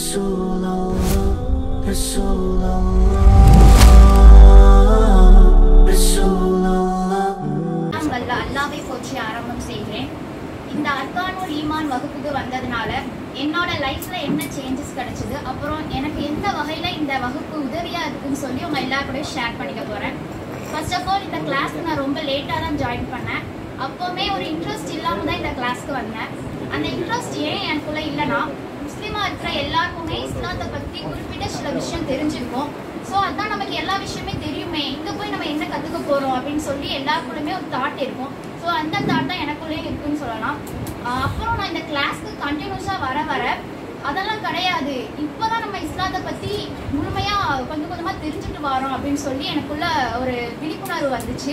رسول الله رسول الله رسول الله. அல்லாஹ்வை போற்றி ஆரம்பம் செய்கிறேன். இந்த அர்கானுல் ஈமான் வகுப்புக்கு வந்ததுனால என்னோட லைஃப்ல என்ன சேஞ்சஸ் கிடைச்சது, அப்புறம் எனக்கு எந்த வகையில இந்த வகுப்பு உதவியா இருக்குன்னு சொல்லி உங்க எல்லா கூட ஷேர் பண்ணிக்க போறேன். ஃபர்ஸ்ட் ஆஃப் ஆல் இந்த கிளாஸ்க்கு நான் ரொம்ப லேட்டாக தான் ஜாயின் பண்ணேன். அப்போவுமே ஒரு இன்ட்ரெஸ்ட் இல்லாமல் தான் இந்த கிளாஸ்க்கு வந்தேன். அந்த இன்ட்ரெஸ்ட் ஏன் எனக்குள்ள இல்லைன்னா, முஸ்லீமா இருக்கிற எல்லாருக்குமே இஸ்லாத்தை பற்றி குறிப்பிட்ட சில விஷயம் தெரிஞ்சிருக்கும். ஸோ அதுதான் நமக்கு எல்லா விஷயமே தெரியுமே, இங்கே போய் நம்ம என்ன கற்றுக்க போகிறோம் அப்படின்னு சொல்லி எல்லாருக்குள்ளேயுமே ஒரு தாட் இருக்கும். ஸோ அந்த தாட் தான் எனக்குள்ளேயும் இருக்குன்னு சொல்லலாம். அப்புறம் நான் இந்த கிளாஸ்க்கு கண்டினியூஸாக வர அதெல்லாம் கிடையாது, இப்போதான் நம்ம இஸ்லாத்தை பற்றி முழுமையாக கொஞ்சம் கொஞ்சமாக தெரிஞ்சுட்டு வரோம் அப்படின்னு சொல்லி எனக்குள்ள ஒரு விழிப்புணர்வு வந்துச்சு.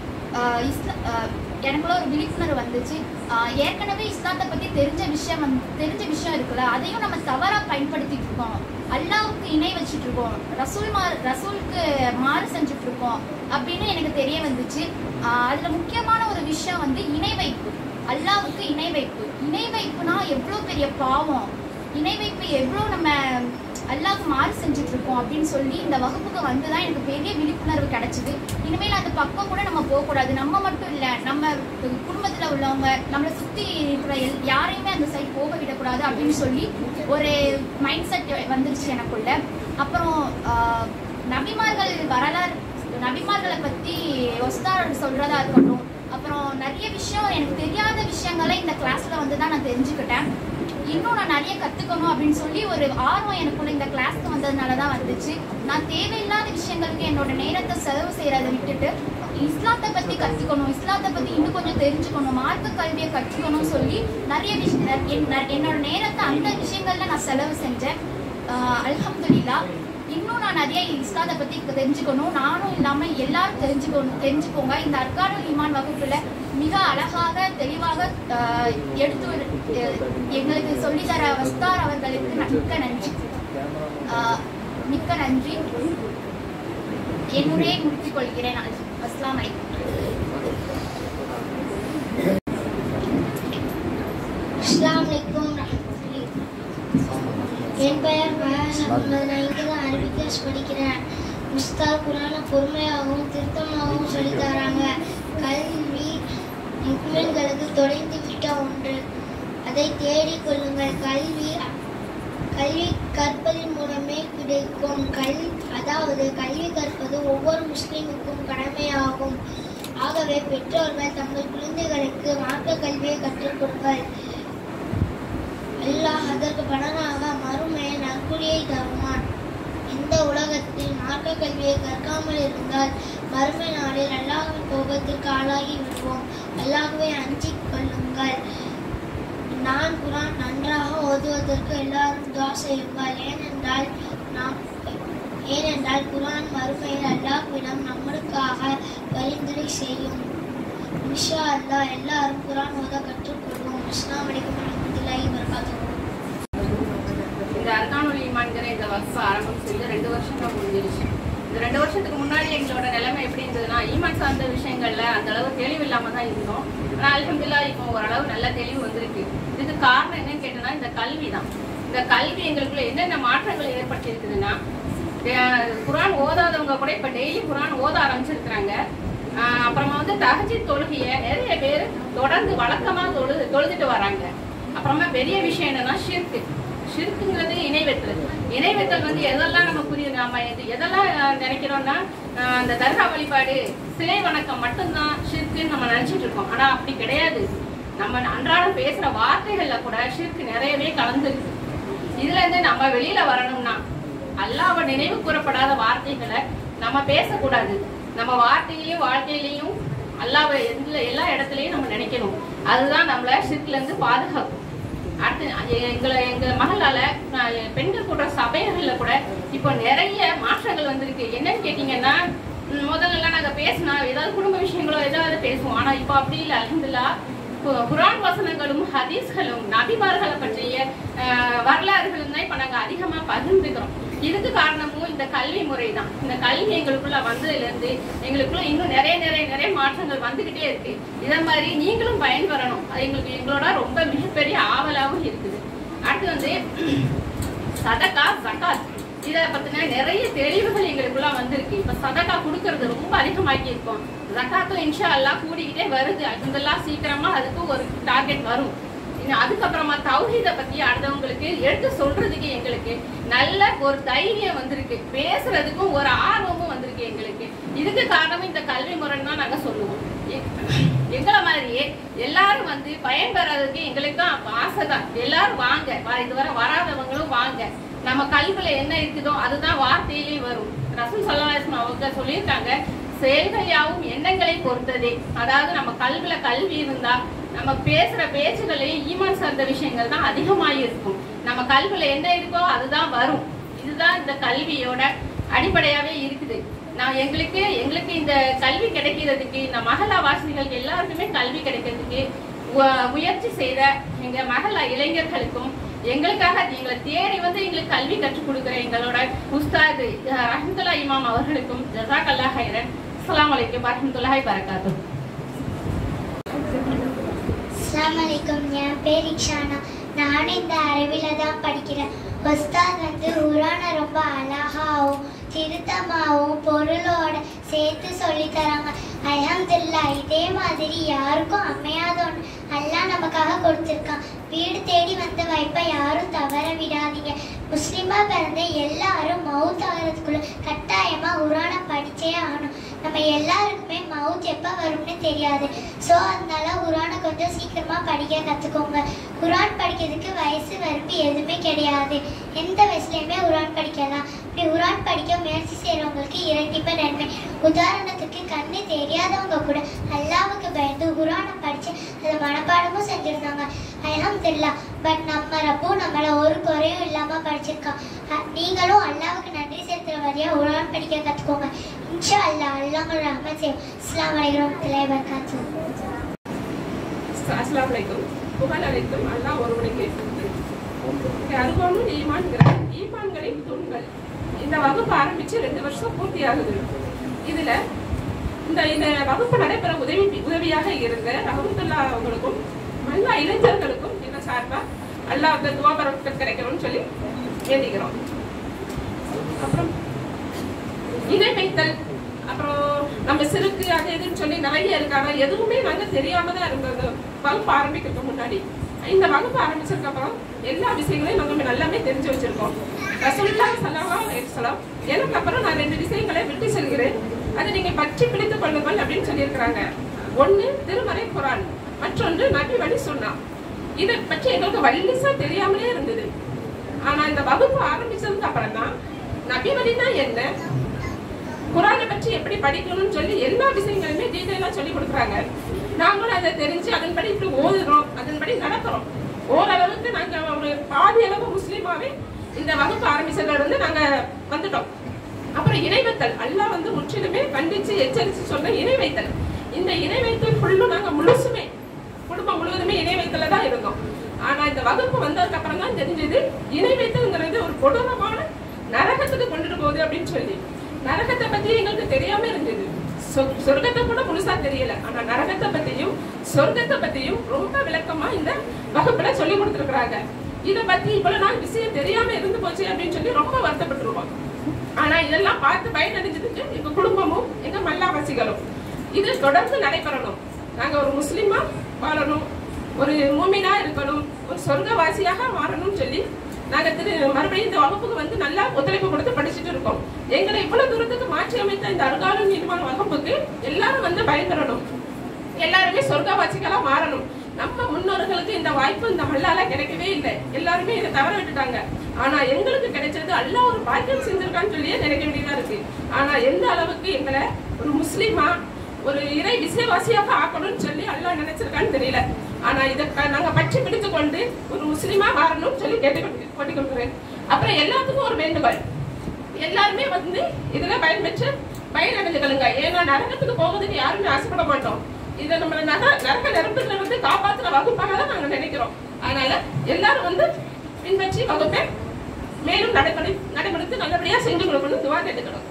எனக்குள்ள ஒரு விழிப்புணர்வு வந்துச்சு. ஏற்கனவே இஸ்லாத்தை பற்றி தெரிஞ்ச விஷயம் இருக்குல்ல, அதையும் நம்ம தவறாக பயன்படுத்திட்டு இருக்கோம். அல்லாவுக்கு இணை வச்சுட்டு இருக்கோம், ரசூலுக்கு மாறு செஞ்சுட்டு இருக்கோம் அப்படின்னு எனக்கு தெரிய வந்துச்சு. அதுல முக்கியமான ஒரு விஷயம் வந்து இணை வைப்பு. அல்லாவுக்கு இணை வைப்பு. இணை வைப்புனா எவ்வளோ பெரிய பாவம், இணை வைப்பு எவ்வளோ நம்ம அல்லாவுக்கு மாறு செஞ்சுட்டு இருக்கோம் அப்படின்னு சொல்லி இந்த வகுப்புக்கு வந்துதான் எனக்கு பெரிய விழிப்புணர்வு கிடைச்சிது. இனிமேல் அந்த பக்கம் கூட நம்ம போகக்கூடாது. நம்ம மட்டும் இல்லை, நம்ம குடும்பத்தில் உள்ளவங்க, நம்மளை சுற்றி இருக்கிற யாரையுமே அந்த சைடு போக விடக்கூடாது அப்படின்னு சொல்லி ஒரு மைண்ட் செட் வந்துருச்சு எனக்குள்ள. அப்புறம் நபிமார்கள் வரலாறு, நபிமார்களை பற்றி ஒஸ்தார் சொல்றதா இருக்கட்டும், அப்புறம் நிறைய விஷயம் எனக்கு தெரியாத விஷயங்களை இந்த கிளாஸ்ல வந்து தான் நான் தெரிஞ்சுக்கிட்டேன். இன்னும் நான் நிறைய கற்றுக்கணும் அப்படின்னு சொல்லி ஒரு ஆர்வம் எனக்குள்ள இந்த கிளாஸ்க்கு வந்ததுனால தான் வந்துச்சு. நான் தேவையில்லாத விஷயங்களுக்கு என்னோட நேரத்தை செலவு செய்கிறத விட்டுட்டு இஸ்லாத்தை பற்றி கற்றுக்கணும், இஸ்லாத்தை பற்றி இன்னும் கொஞ்சம் தெரிஞ்சுக்கணும், மார்க்க கல்வியை கற்றுக்கணும்னு சொல்லி நிறைய என்னோட நேரத்தை அந்த விஷயங்கள்ல நான் செலவு செஞ்சேன். அல்ஹம்துலில்லாஹ். இன்னும் நான் நிறைய இஸ்லாத்தை பற்றி தெரிஞ்சுக்கணும், நானும் இல்லாமல் எல்லாரும் தெரிஞ்சுக்கோங்க. இந்த அர்கானுல் ஈமான் வகுப்புல மிக அழகாக தெளிவாக எடுத்து எங்களுக்கு சொல்லித்தர வஸ்தார் அவர்களுக்கு மிக்க நன்றி. என் உரையை முடித்துக் கொள்கிறேன். அஸ்ஸலாமு அலைக்கும். அஸ்ஸலாமு அலைக்கும். என் பெயர் நான் இங்குதான் அரபி கிளாஸ் படிக்கிறேன். உஸ்தாத் குர்ஆனை பொறுமையாகவும் திருத்தமாகவும் சொல்லித்தராங்க. கல்வி முஸ்லிம்களுக்கு தொலைந்து விட்ட ஒன்று, அதை தேடிக் கொள்ளுங்கள். கல்வி கற்பதன் மூலமே கிடைக்கும். அதாவது கல்வி கற்பது ஒவ்வொரு முஸ்லிமுக்கும் கடமையாகும். ஆகவே பெற்றோர்கள் தங்கள் குழந்தைகளுக்கு மார்க்க கல்வியை கற்றுக் கொடுங்கள். அல்லாஹ் அதற்கு பலனாக மறுமையை நற்கூலியை தருவான். இந்த உலகத்தில் மார்க்க கல்வியை கற்காமல் இருந்தால் மறுமை நாளில் அல்லாஹ்வின் கோபத்திற்கு ஆளாகி விடுவோம். அல்லாஹ்வை அஞ்சிக் கொள்ளுங்கள். நான் குர்ஆன் நன்றாக ஓதுவதற்கு எல்லாரும் துஆ செய்யுங்கள். ஏனென்றால் குர்ஆன் மறுமையில் அல்லாஹ்விடம் நம்மளுக்காக பரிந்துரை செய்யும். இன்ஷா அல்லாஹ் எல்லாரும் குர்ஆன் ஓத கற்றுக்கொள்வோம். அஸ்ஸலாமு அலைக்கும் வரஹ்மத்துல்லாஹி வபரகாத்துஹு. இந்த அர்கானுல் ஈமான்கிற இந்த வகுப்பு ஆரம்பம் செய்து 2 வருஷம் தான் முடிஞ்சிருச்சு. இந்த 2 வருஷத்துக்கு முன்னாடி எங்களோட நிலைமை எப்படி இருந்ததுன்னா, ஈமான் சார்ந்த விஷயங்கள்ல அந்த அளவு தெளிவு இல்லாம தான் இருந்தோம். ஆனால் அல்ஹம்துலில்லாஹ் இப்போ ஓரளவு நல்ல தெளிவு வந்திருக்கு. இதுக்கு காரணம் என்னன்னு கேட்டோம்னா இந்த கல்வி தான். இந்த கல்வி எங்களுக்குள்ள என்னென்ன மாற்றங்களை ஏற்படுத்தி இருக்குதுன்னா, குர்ஆன் ஓதாதவங்க கூட இப்போ டெய்லி குர்ஆன் ஓத ஆரம்பிச்சிருக்கிறாங்க. அப்புறமா வந்து தஹஜ்ஜுத் தொழுகையை நிறைய பேர் தொடர்ந்து வழக்கமாக தொழுதுட்டு வராங்க. அப்புறமா பெரிய விஷயம் என்னன்னா ஷிர்க்குங்கிறது இணைவெத்தல் வந்து எதெல்லாம் நம்ம நம்ம எதெல்லாம் நினைக்கிறோம்னா, அந்த தர்கா வழிபாடு, சிலை வணக்கம் மட்டும்தான் ஷிர்க்குன்னு நம்ம நினைச்சிட்டு இருக்கோம். ஆனா அப்படி கிடையாது. நம்ம அன்றாடம் பேசுற வார்த்தைகள்ல கூட ஷிர்க்கு நிறையவே கலந்துருக்கு. இதுல இருந்து நம்ம வெளியில வரணும்னா அல்லாஹ்வை நினைவு கூறப்படாத வார்த்தைகளை நம்ம பேசக்கூடாது. நம்ம வார்த்தையிலையும் வாழ்க்கையிலையும் அல்லாஹ்வை எல்லா இடத்துலையும் நம்ம நினைக்கணும். அதுதான் நம்மள ஷிர்க்ல இருந்து பாதுகாக்கும். அடுத்து எங்க மகளால பெண்கள் கூடுற சபைகள்ல கூட இப்போ நிறைய மாற்றங்கள் வந்திருக்கு. என்னன்னு கேட்டீங்கன்னா, முதல்ல நாங்க பேசினா ஏதாவது குடும்ப விஷயங்களோ ஏதாவது பேசுவோம். ஆனா இப்போ அப்படி இல்லை. அல்ஹம்துலில்லாஹ் குர்ஆன் வசனங்களும் ஹதீஸ்களும் நபிமார்களை பற்றிய வரலாறுகளும் தான் இப்ப நாங்க அதிகமா பகிர்ந்துக்கிறோம். இதுக்கு காரணமும் இந்த கல்வி முறை தான். இந்த கல்வி எங்களுக்குள்ள வந்ததுல இருந்து எங்களுக்குள்ள இன்னும் நிறைய மாற்றங்கள் வந்துகிட்டே இருக்கு. இத மாதிரி நீங்களும் பயன்பெறணும். அது எங்களோட ரொம்ப மிகப்பெரிய ஆவலாகவும் இருக்குது. அடுத்து வந்து சதகா, ஜகாத் இதை பத்தின நிறைய தெளிவுகள் எங்களுக்குள்ள வந்திருக்கு. இப்ப சதகா கொடுக்கறது ரொம்ப அதிகமாக்கி இருக்கோம். ஜகாத்தும் இன்ஷா அல்லாஹ் கூடிக்கிட்டே வருது. அல்ஹம்துலில்லாஹ் சீக்கிரமா அதுக்கு ஒரு டார்கெட் வரும். அதுக்கப்புறமா தௌஹீதை பத்தி அடுத்தவங்களுக்கு எடுத்து சொல்றதுக்கு எங்களுக்கு நல்ல ஒரு தைரியம் வந்திருக்கு. பேசுறதுக்கும் ஒரு ஆர்வமும் வந்திருக்கு எங்களுக்கு. இதுக்கு காரணம் இந்த கல்வி முறைன்னு தான் நாங்க சொல்லுவோம். எங்களை மாதிரியே எல்லாரும் வந்து பயன்பெறதுக்கு எங்களுக்கும் ஆசைதான். எல்லாரும் வாங்க, இதுவரை வராதவங்களும் வாங்க. நம்ம கல்வியில என்ன இருக்குதோ அதுதான் வார்த்தையிலே வரும். ரசூல் ஸல்லல்லாஹு அலைஹி வஸல்லம் அவங்க சொல்லியிருக்காங்க, செயல்கள் யாவும் எண்ணங்களை பொறுத்ததே. அதாவது நம்ம கல்வியில கல்வி இருந்தா நம்ம பேசுற பேச்சுகளையும் ஈமான் சார்ந்த விஷயங்கள் தான் அதிகமாக இருக்கும். நம்ம கல்வியில என்ன இருக்கோ அதுதான் வரும். இதுதான் இந்த கல்வியோட அடிப்படையாவே இருக்குது. நான் எங்களுக்கு இந்த கல்வி கிடைக்கிறதுக்கு, இந்த மஹல்லா வாசிகள் எல்லாருக்குமே கல்வி கிடைக்கிறதுக்கு முயற்சி செய்த எங்க மஹல்லா இளைஞர்களுக்கும், எங்களுக்காக எங்களை தேடி வந்து எங்களுக்கு கல்வி கற்றுக் கொடுக்கிற எங்களோட உஸ்தாத் ரஹ்மத்துல்லாஹி இமாம் அவர்களுக்கும் ஜஸாக்கல்லாஹ் ஹைரன். அஸ்ஸலாமு அலைக்கும் வரஹ்மத்துல்லாஹி வபரகாத்துஹு. அஸ்ஸலாமு அலைக்கும். என் பேர் இக்ஷானா. நானும் இந்த அரபில தான் படிக்கிறேன். உஸ்தாத் வந்து குர்ஆனை ரொம்ப அழகாகவும் திருத்தமாகவும் பொருளோட சேர்த்து சொல்லி தராங்க. அல்ஹம்துலில்லாஹ். இதே மாதிரி யாருக்கும் அமையாத ஒன்று அல்லாஹ் நமக்காக கொடுத்துருக்கான். வீடு தேடி வந்த வாய்ப்பை யாரும் தவற விடாதீங்க. முஸ்லிமா பிறந்த எல்லாரும் மவுத் ஆகிறதுக்குள்ள கட்டாயமா குர்ஆனை படிச்சே ஆகணும். நம்ம எல்லாருக்குமே மவுத் எப்போ வரும்னு தெரியாது. ஸோ அதனால குர்ஆனை கொஞ்சம் சீக்கிரமா படிக்க கற்றுக்கோங்க. குர்ஆன் படிக்கிறதுக்கு வயசு வரம்பு எதுவுமே கிடையாது. எந்த வயசுலையுமே குர்ஆன் படிக்கலாம். இப்படி குர்ஆன் படிக்க முயற்சி செய்கிறவங்களுக்கு இரட்டிப்பு நன்மை. உதாரணத்துக்கு கண்ணு தெரியாதவங்க கூட அல்லாஹ்வுக்கு பயந்து குர்ஆனை படித்து அதை மனப்பாடமும் செஞ்சுருந்தாங்க. அல்ஹம்துலில்லாஹ். பட் நம்ம ரப்பு நம்மளை ஒரு குறையும் இல்லாமல் படிச்சிருக்கான். நீங்களும் அல்லாஹ்வுக்கு நன்றி செலுத்துகிற வழியாக குர்ஆன் படிக்க கற்றுக்கோங்க. இன்ஷா அல்லாஹ் அல்லாஹ் ரஹ்மத் செய்யும். அஸ்ஸலாமு அலைக்கும் வரஹ்மத்துல்லாஹி வபரகாத்துஹு. அஸ்ஸலாமு அலைக்கும். புகழ் அனைத்தும் அல்லாஹ் ஒருவனுக்கே. அருகானும் ஈமான்களின் தூண்கள். இந்த வகுப்பு ஆரம்பிச்சு 2 வருஷம் பூர்த்தி ஆகுது. இதுல இந்த வகுப்பு நடைபெற உதவியாக இருந்த ரஹ்மத்துல்லாஹ் அவங்களுக்கும் எல்லா இளைஞர்களுக்கும் இந்த சார்பா அல்லாஹ் துஆ பரக்கத் கிடைக்கணும்னு சொல்லி வேண்டிக்கிறோம். அப்புறம் இணை வைத்தல், அப்புறம் நம்ம சிறுக்கு அது எதுன்னு சொல்லி நிறைய இருக்காங்க. எதுவுமே நாங்க தெரியாம தான் இருந்தது வகுப்பு ஆரம்பிக்கிறதுக்கு முன்னாடி. இந்த வகுப்பு ஆரம்பிச்சதுக்கு அப்புறம் எல்லா விஷயங்களையும் நாங்க நல்லாமே தெரிஞ்சு வச்சிருக்கோம். ரசூலுல்லாஹி ஸல்லல்லாஹு அலைஹி வஸல்லம் எனக்கு அப்புறம் நான் 2 விஷயங்களை விட்டு செல்கிறேன், அதை நீங்க பற்றி பிடித்துக் கொள்ளுங்கள் அப்படின்னு சொல்லியிருக்கிறாங்க. ஒன்று திருமறை குர்ஆன், மற்றொன்று நபி வழி சுன்னா. இதை பற்றி எங்களுக்கு வலிசா தெரியாமலே இருந்தது. ஆனா இந்த வகுப்பு ஆரம்பிச்சதுக்கு அப்புறம் தான் நபி வழினா என்ன, குர்ஆனை பற்றி எப்படி படிக்கணும்னு சொல்லி எல்லா விஷயங்களுமே டீடைலா சொல்லி கொடுக்குறாங்க. நாங்களும் அதை தெரிஞ்சு அதன்படி இப்படி ஓதுறோம், அதன்படி நடக்கிறோம். ஓரளவுக்கு நாங்க ஒரு பாதி அளவு முஸ்லீமாவே இந்த வகுப்பு ஆரம்பிச்சதுல இருந்து நாங்க வந்துட்டோம். அப்புறம் இணை வைத்தல், அல்லாஹ் வந்து முற்றிலுமே கண்டிச்சு எச்சரிச்சு சொன்ன இணை வைத்தல். இந்த இணை வைத்தல் ஃபுல்லும் நாங்க முழுசுமே குடும்பம் முழுவதுமே இணை வைத்தல தான் இருந்தோம். ஆனா இந்த வகுப்பு வந்ததுக்கு அப்புறம் தான் தெரிஞ்சது இணை வைத்தல்ங்கிறது ஒரு கொடூரமான நரகத்துக்கு கொண்டுட்டு போகுது அப்படின்னு சொல்லி. நரகத்தை பத்தி எங்களுக்கு தெரியாம இருந்தது. சொர்க்கத்தை கூட முழுசா தெரியல. ஆனா நரகத்தை பத்தியும் சொர்க்கத்தை பத்தியும் ரொம்ப விளக்கமா இந்த வகுப்புல சொல்லி கொடுத்துருக்காங்க. இதை பத்தி இவ்வளவு நாள் விஷயம் தெரியாம இருந்து போச்சு அப்படின்னு சொல்லி ரொம்ப வருத்தப்பட்டுருவோம். ஆனா இதெல்லாம் பார்த்து பயனடைஞ்சதுக்கு எங்க குடும்பமும் எங்க மல்லாவாசிகளும் இது தொடர்ந்து நடைபெறணும். நாங்க ஒரு முஸ்லிமா வாழணும், ஒரு மூமினா இருக்கணும், ஒரு சொர்க்கவாசியாக மாறணும்னு சொல்லி நாங்க மறுபடியும் இந்த வகுப்புக்கு வந்து நல்லா ஒத்துழைப்பு கொடுத்து படிச்சுட்டு இருக்கோம். எங்களை இவ்வளவு தூரத்துக்கு மாற்றி அமைத்த இந்த அருகாலும் நீதிமான வகுப்புக்கு எல்லாரும் வந்து பயன்பெறணும், எல்லாருமே சொர்க்கவாசிகளா மாறணும். நம்ம முன்னோர்களுக்கு இந்த வாய்ப்பு இந்த மல்லால கிடைக்கவே இல்லை. எல்லாருமே இதை தவற விட்டுட்டாங்க. ஆனா எங்களுக்கு கிடைச்சது அல்லாஹ் ஒரு பாக்கியம் செஞ்சிருக்கான்னு சொல்லியே நினைக்க வேண்டியதா இருக்கு. ஆனா எந்த அளவுக்கு எங்களை ஒரு முஸ்லீமா ஒரு இறை விசுவாசியாக ஆக்கணும்னு சொல்லி அல்லாஹ் நினைச்சிருக்கான்னு தெரியல. ஆனா இதை நாங்க பற்றி பிடித்து கொண்டு ஒரு முஸ்லீமா மாறணும்னு சொல்லி கேட்டுக் கொள்கிறேன். அப்புறம் எல்லாத்துக்கும் ஒரு வேண்டுகோள், எல்லாருமே வந்து இதுல பயன்பெற்று பயனடைஞ்சுக்கலுங்க. ஏன்னா நரகத்துக்கு போவதுக்கு யாருமே ஆசைப்பட மாட்டோம். இதை நம்ம நரக நெருப்புல வந்து காப்பாற்றுற வகுப்பாக தான் நாங்க நினைக்கிறோம். அதனால எல்லாரும் வந்து பின்பற்றி வகுப்பை மேலும் நடைமுறைத்து நல்லபடியா செஞ்சு கொடுக்கணும் துவா கேட்டுக்கணும்.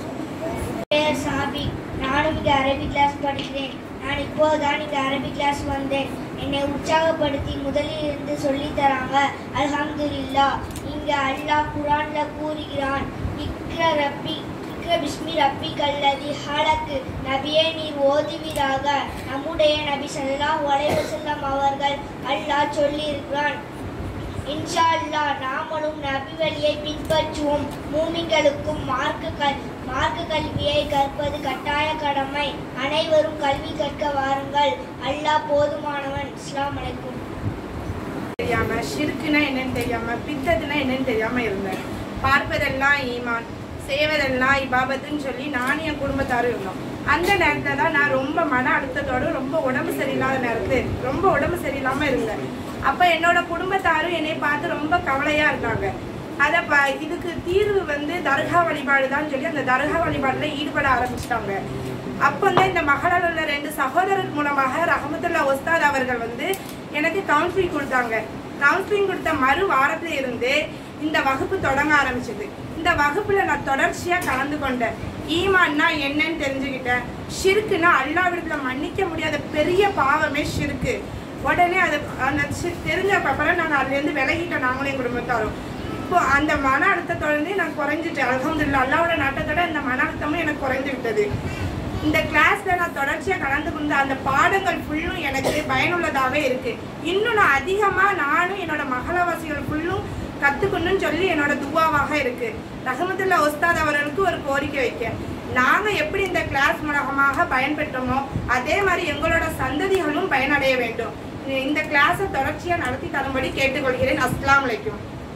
நானும் இங்க அரபி கிளாஸ் படிக்கிறேன். நான் இப்போதான் இங்க அரபி கிளாஸ் வந்தேன். என்னை உற்சாகப்படுத்தி முதலில் இருந்து சொல்லி தராங்க. அல்ஹம்துலில்லாஹ். இங்க அல்லாஹ் குர்ஆன்ல கூறுகிறான், இக்ர பிஸ்மி ரப்பிக்கல்லதி ஹலக். நபியே நீர் ஓதுவீராக. நம்முடைய நபி ஸல்லல்லாஹு அலைஹி வஸல்லம் அவர்கள் அல்லாஹ் சொல்லி இருக்கிறான், இன்ஷா அல்லாஹ் நாமளும் நபி வழியை பின்பற்றுவோம். மூமின்களுக்கும் மார்க்க கல்வியை கற்பது கட்டாய கடமை. அனைவரும் கல்வி கற்க வாருங்கள். அல்லாஹ் போதுமானவன். அஸ்ஸலாமு அலைக்கும். தெரியாம ஷிர்க்குனா என்னன்னு தெரியாம பித்தத்துனா என்னன்னு தெரியாம இருந்தேன். பார்ப்பதெல்லாம் ஈமான், செய்வதெல்லாம் இபாபத்துன்னு சொல்லி நானும் என் குடும்பத்தாரும் இருந்தோம். அந்த நேரத்தில் தான் நான் ரொம்ப மன அழுத்தத்தோடு ரொம்ப உடம்பு சரியில்லாத நேரத்தில் ரொம்ப உடம்பு சரியில்லாமல் இருந்தேன். அப்போ என்னோட குடும்பத்தாரும் என்னை பார்த்து ரொம்ப கவலையாக இருக்காங்க. அதை இதுக்கு தீர்வு தர்கா வழிபாடு தான் சொல்லி அந்த தர்கா வழிபாடில் ஈடுபட ஆரம்பிச்சிட்டாங்க. அப்போ தான் இந்த மகளால் உள்ள 2 சகோதரர் மூலமாக ரஹமத்துல்லா உஸ்தாத் அவர்கள் எனக்கு கவுன்சிலிங் கொடுத்தாங்க. கவுன்சிலிங் கொடுத்த மறு வாரத்தில் இருந்து இந்த வகுப்பு தொடங்க ஆரம்பிச்சது. இந்த வகுப்புல நான் தொடர்ச்சியா கலந்து கொண்டேன். ஈமான்னா என்னன்னு தெரிஞ்சுக்கிட்டேன். ஷிர்க்குன்னா அல்லாஹ்விடத்துல மன்னிக்க முடியாத பெரிய பாவமே ஷிர்க்கு. உடனே அது அந்த தெரிஞ்ச அப்புறம் நாங்கள் அதுலேருந்து விலகிட்டோம், நாங்களும் என் குடும்பத்தாரும். இப்போ அந்த மன அழுத்தத்தோடு நான் குறைஞ்சிட்டேன். அல்ஹம்துலில்லாஹ் அல்லாஹ்வோட நாட்டத்தோட இந்த மன அழுத்தமும் எனக்கு குறைஞ்சு விட்டது. இந்த கிளாஸ்ல நான் தொடர்ச்சியாக கலந்து கொண்டு அந்த பாடங்கள் ஃபுல்லும் எனக்கு பயனுள்ளதாகவே இருக்கு. இன்னும் நான் அதிகமாக நானும் என்னோட மகளவாசிகள் ஃபுல்லும் கற்றுக்கணும்னு சொல்லி என்னோட துவாவாக இருக்கு. ரஹமத்துல்லா உஸ்தாத் அவர்களுக்கு ஒரு கோரிக்கை வைக்க, நாங்கள் எப்படி இந்த கிளாஸ் மூலமாக பயன்பெற்றோமோ அதே மாதிரி எங்களோட சந்ததிகளும் பயனடைய வேண்டும். இந்த கிளாஸை தொடர்ச்சியாக நடத்தி தரும்படி கேட்டுக்கொள்கிறேன். அஸ்ஸலாமு அலைக்கும்.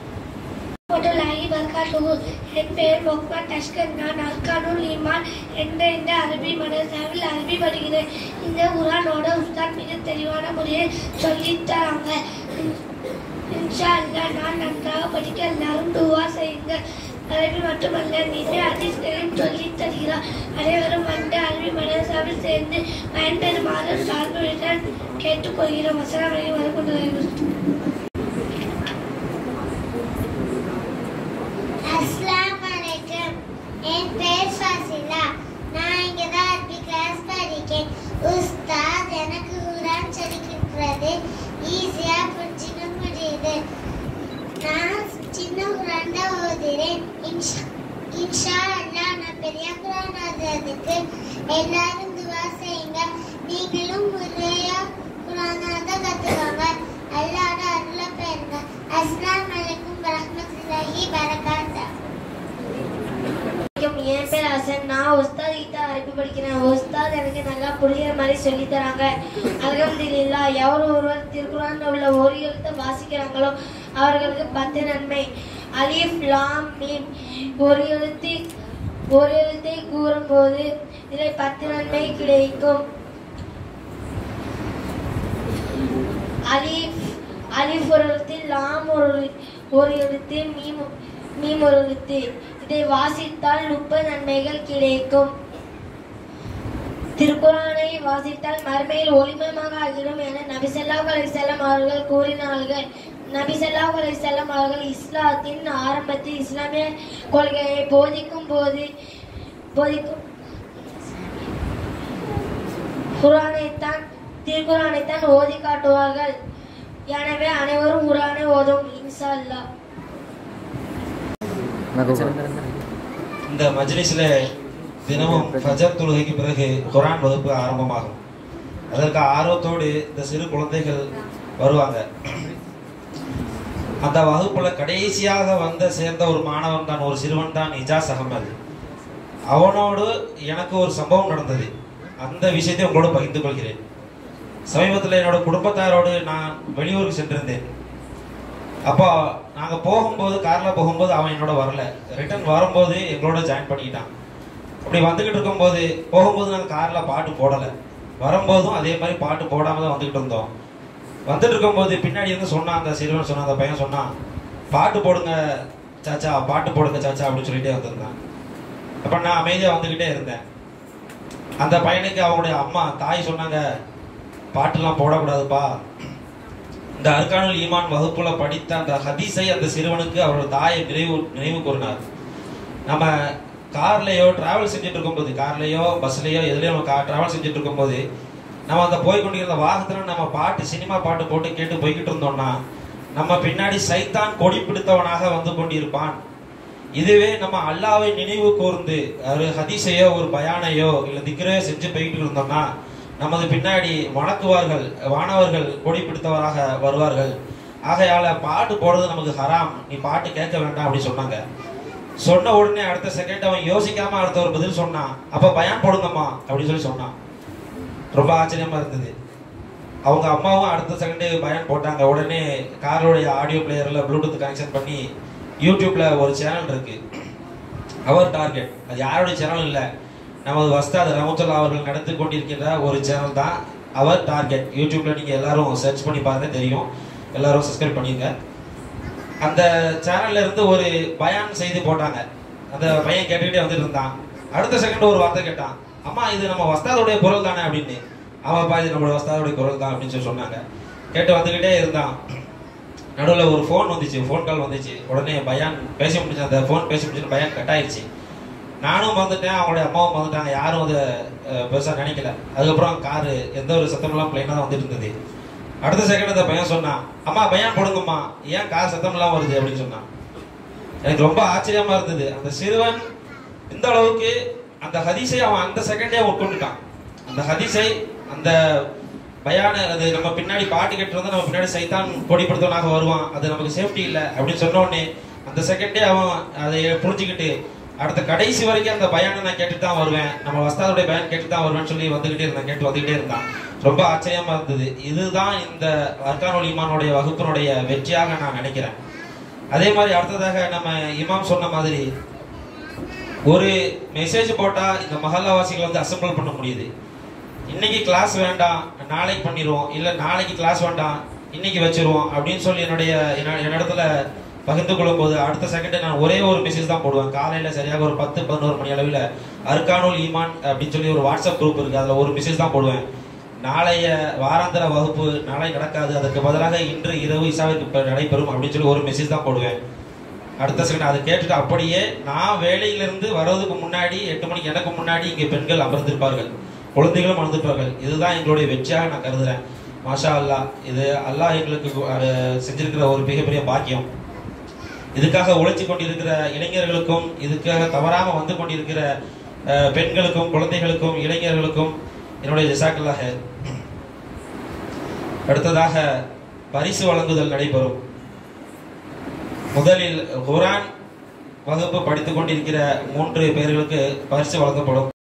என் பெயர் முகமது அஷ்கர். நான் அர்கானுல் ஈமான் என்ற இந்த அரபி மதரசாவில் அரபி படிக்கிறேன். இந்த குர்ஆனோட உஸ்தாத் மிக தெளிவான முறையில் சொல்லித்தராங்க. இன்ஷா அல்லாஹ் நான் நன்றாக படிக்க எல்லாரும் துவா செய்யுங்க. அரபி மட்டுமல்ல நிறைய ஹதீஸ்களையும் சொல்லித் தருகிறார். அனைவரும் அந்த அரபி மதரசாவில் சேர்ந்து பயன்பெறுமாறு சார்புடன் கேட்டுக்கொள்கிறோம். அஸ்ஸலாமு அலைக்கும் வரஹ்மத்துல்லாஹி. அஸ்ஸலாமு அலைக்கும். என் பேர் ஃபாசிலா. நான் இங்கே தான் அரபி கிளாஸ் படிக்கிறேன். உஸ்தாத் எனக்கு குர்ஆன் சொல்லிக் கொடுக்கிறது ஈஸியாக புரிஞ்சுக்க முடியுது. நான் சின்ன குர்ஆன் தான் ஓதுறேன். இன்ஷா அல்லாஹ் நான் பெரிய குர்ஆன் ஓதுறதுக்கு எல்லாரும் துவா செய்யுங்க. நீங்களும் முறையா குர்ஆனை தான் கற்றுக்கோங்க. அல்லாஹ்வோட அருளை பெறுங்க. அஸ்ஸலாமு அலைக்கும் வரஹ்மத்துல்லாஹி வபரகாத்துஹு. என் பேர் ஹசன். நான் உஸ்தாத் கிட்ட அரபி படிக்கிறேன். உஸ்தாத் எனக்கு நல்லா புரியுற மாதிரி சொல்லி தராங்க. அல்ஹம்துலில்லாஹ். எவர் ஒருவர் திருக்குர்ஆன்ல உள்ள ஒரு எழுத்தை வாசிக்கிறாங்களோ அவர்களுக்கு 10 நன்மை. அலிஃப் லாம் மீம் ஒரு எழுத்தை கூறும்போது இதில் 10 நன்மை கிடைக்கும். அலிஃப் ஒரு எழுத்து, லாம் ஒரு எழுத்து, மீம் ஒரு எழுத்து. இதை வாசித்தால் 30 நன்மைகள் கிடைக்கும். திருக்குர்ஆனை வாசித்தால் மறுமையில் ஒளிமயமாக ஆகிடும் என நபி ஸல்லல்லாஹு அலைஹி வஸல்லம் அவர்கள் கூறினார்கள். நபி ஸல்லல்லாஹு அலைஹி வஸல்லம் அவர்கள் இஸ்லாத்தின் ஆரம்பத்தில் இஸ்லாமிய கொள்கையை போதிக்கும் திருக்குர்ஆனைத்தான் ஓதி காட்டுவார்கள். எனவே அனைவரும் குர்ஆனை ஓதும் இன்ஷா அல்லாஹ். இந்த மஜ்லிஸ்ல தினமும் ஃபஜர் தொழுகைக்கு பிறகு குர்ஆன் வகுப்பு ஆரம்பமாகும். அதற்கு ஆர்வத்தோடு இந்த சிறு குழந்தைகள் வருவாங்க. அந்த வகுப்புல கடைசியாக சேர்ந்த ஒரு மாணவன் தான், ஒரு சிறுவன் தான் இஜாஸ் அகமது. அவனோடு எனக்கு ஒரு சம்பவம் நடந்தது. அந்த விஷயத்தை உங்களோட பகிர்ந்து கொள்கிறேன். சமீபத்தில் என்னோட குடும்பத்தாரோடு நான் வெளியூருக்கு சென்றிருந்தேன். அப்போ நாங்கள் போகும்போது காரில் போகும்போது அவன் என்னோட வரல. ரிட்டர்ன் வரும்போது எங்களோட ஜாயின் பண்ணிக்கிட்டான். அப்படி வந்துக்கிட்டு இருக்கும்போது போகும்போது நாங்கள் காரில் பாட்டு போடலை, வரும்போதும் அதே மாதிரி பாட்டு போடாமல் தான் வந்துக்கிட்டு இருந்தோம். வந்துட்டு இருக்கும்போது பின்னாடி இருந்து சொன்னான், அந்த சிறுவன் சொன்னான், அந்த பையன் சொன்னான், பாட்டு போடுங்க சாச்சா, பாட்டு போடுங்க சாச்சா அப்படின்னு சொல்லிட்டே வந்திருந்தான். அப்போ நான் அமைதியாக வந்துக்கிட்டே இருந்தேன். அந்த பையனுக்கு அவங்களுடைய அம்மா தாய் சொன்னாங்க, பாட்டுலாம் போடக்கூடாதுப்பா. இந்த அர்கானுல் ஈமான் வகுப்புல படித்த அந்த ஹதீஸை அந்த சிறுவனுக்கு அவரோட தாயை நினைவு கூறினார். நம்ம கார்லயோ டிராவல் செஞ்சுட்டு இருக்கும்போது, கார்லயோ பஸ்லயோ எதுலயோ நம்ம டிராவல் செஞ்சுட்டு இருக்கும்போது நம்ம அந்த போய் கொண்டிருந்த வாகனத்துல நம்ம பாட்டு, சினிமா பாட்டு போட்டு கேட்டு போய்கிட்டு இருந்தோம்னா நம்ம பின்னாடி சைத்தான் கொடி பிடித்தவனாக வந்து கொண்டிருப்பான். இதுவே நம்ம அல்லாவை நினைவு கூர்ந்து ஒரு ஹதீஸையோ ஒரு பயானையோ இல்ல திக்ரையோ செஞ்சு போயிட்டு இருந்தோம்னா நமது பின்னாடி வணக்குவார்கள், வானவர்கள் கொடி பிடித்தவராக வருவார்கள். ஆகையால பாட்டு போடுறது நமக்கு ஹராம், நீ பாட்டு கேட்க வேண்டாம் அப்படின்னு சொன்னாங்க. சொன்ன உடனே அடுத்த செகண்ட் அவன் யோசிக்காம அடுத்த ஒரு பதில் சொன்னான், அப்ப பயான் போடுங்கம்மா அப்படின்னு சொல்லி சொன்னான். ரொம்ப ஆச்சரியமா இருந்தது. அவங்க அம்மாவும் அடுத்த செகண்ட் பயான் போட்டாங்க. உடனே காரோடைய ஆடியோ பிளேயர்ல ப்ளூடூத் கனெக்ஷன் பண்ணி யூடியூப்ல ஒரு சேனல் இருக்கு, அவர் டார்கெட். அது யாருடைய சேனல் இல்லை, நமது வஸ்தாத் ரஹ்மத்துல்லாஹி அவர்கள் நடத்தி கொண்டிருக்கின்ற ஒரு சேனல் தான் அவர் டார்கெட். யூடியூப்ல நீங்க எல்லாரும் சர்ச் பண்ணி பாருங்க, தெரியும். எல்லாரும் சப்ஸ்கிரைப் பண்ணிருங்க. அந்த சேனல்ல இருந்து ஒரு பயான் செய்தி போட்டாங்க. அந்த பையன் கேட்டுக்கிட்டே வந்துட்டு இருந்தான். அடுத்த செகண்ட் ஒரு வார்த்தை கேட்டான், அம்மா இது நம்ம வஸ்தாதுடைய குரல் தானே அப்படின்னு. அவப்பா இது நம்மளோட வஸ்தாதுடைய குரல் தான் அப்படின்னு சொல்லி சொன்னாங்க. கேட்டு வந்துகிட்டே இருந்தான். நடுவில் ஒரு ஃபோன் வந்துச்சு, ஃபோன் கால் வந்துச்சு. உடனே பயான் பேசி முடிச்சு, அந்த ஃபோன் பேசி முடிச்சு பயான் கட் ஆயிடுச்சு. நானும் வந்துட்டேன், அவங்களுடைய அம்மாவும் வந்துட்டாங்க. யாரும் அதை பெருசாக நினைக்கல. அதுக்கப்புறம் காரு எந்த ஒரு சத்தமெல்லாம் பிளைனாக தான் வந்துட்டு இருந்தது. அடுத்த செகண்ட் அந்த பையன் சொன்னான், அம்மா பயான் போடுங்கம்மா, ஏன் கார் சத்தமெல்லாம் வருது அப்படின்னு சொன்னான். எனக்கு ரொம்ப ஆச்சரியமா இருந்தது. அந்த சிறுவன் இந்த அளவுக்கு அந்த ஹதீஸை அவன் அந்த செகண்டே உட்கொண்டுட்டான். அந்த ஹதீஸை, அந்த பயான, அது நம்ம பின்னாடி பாட்டு கேட்டு வந்து நம்ம பின்னாடி சைத்தான் கொடிப்படுத்தவனாக வருவான், அது நமக்கு சேஃப்டி இல்லை அப்படின்னு சொன்ன உடனே அந்த செகண்டே அவன் அதை புரிஞ்சுக்கிட்டு அடுத்த கடைசி வரைக்கும் அந்த பயானை நான் கேட்டு தான் வருவேன், நம்ம வஸ்தாதுடைய பயான் கேட்டு தான் வருவேன்னு சொல்லி வந்துகிட்டே இருந்தான், கேட்டு வந்துகிட்டே இருந்தான். ரொம்ப ஆச்சரியமா இருந்தது. இதுதான் இந்த அர்கானுல் ஈமானுடைய வகுப்பினுடைய வெற்றியாக நான் நினைக்கிறேன். அதே மாதிரி அடுத்ததாக நம்ம இமாம் சொன்ன மாதிரி ஒரு மெசேஜ் போட்டா இந்த மஹல்லாவாசிகளை வந்து அசம்பிள் பண்ண முடியுது. இன்னைக்கு கிளாஸ் வேண்டாம் நாளைக்கு பண்ணிடுவோம், இல்ல நாளைக்கு கிளாஸ் வேண்டாம் இன்னைக்கு வச்சிருவோம் அப்படின்னு சொல்லி என்னிடத்துல பகிர்ந்து கொள்ளும் போது அடுத்த செகண்ட் நான் ஒரே ஒரு மெசேஜ் தான் போடுவேன். காலையில சரியாக ஒரு 10-11 மணி அளவில் அர்கானுல் ஈமான் அப்படின்னு சொல்லி ஒரு வாட்ஸ்அப் குரூப் இருக்கு, அதுல ஒரு மெசேஜ் தான் போடுவேன். நாளைய வாராந்திர வகுப்பு நாளை நடக்காது, அதற்கு பதிலாக இன்று இரவு இசாவுக்கு நடைபெறும் அப்படின்னு சொல்லி ஒரு மெசேஜ் தான் போடுவேன். அடுத்த செகண்ட் அதை கேட்டுட்டு அப்படியே நான் வேலையிலிருந்து வர்றதுக்கு முன்னாடி 8 மணிக்கு எனக்கு முன்னாடி இங்கே பெண்கள் அமர்ந்திருப்பார்கள், குழந்தைகளும் அமர்ந்திருப்பார்கள். இதுதான் எங்களுடைய வெற்றியாக நான் கருதுறேன். மாஷா அல்லாஹ், இது அல்லாஹ் எங்களுக்கு செஞ்சிருக்கிற ஒரு மிகப்பெரிய பாக்கியம். இதுக்காக உழைச்சி கொண்டிருக்கிற இளைஞர்களுக்கும், இதுக்காக தவறாம வந்து கொண்டிருக்கிற பெண்களுக்கும், குழந்தைகளுக்கும், இளைஞர்களுக்கும் என்னுடைய ஜஸாக்கல்லாஹ். அடுத்ததாக பரிசு வழங்குதல் நடைபெறும். முதலில் குர்ஆன் வகுப்பு படித்துக் கொண்டிருக்கிற 3 பேர்களுக்கு பரிசு வழங்கப்படும்.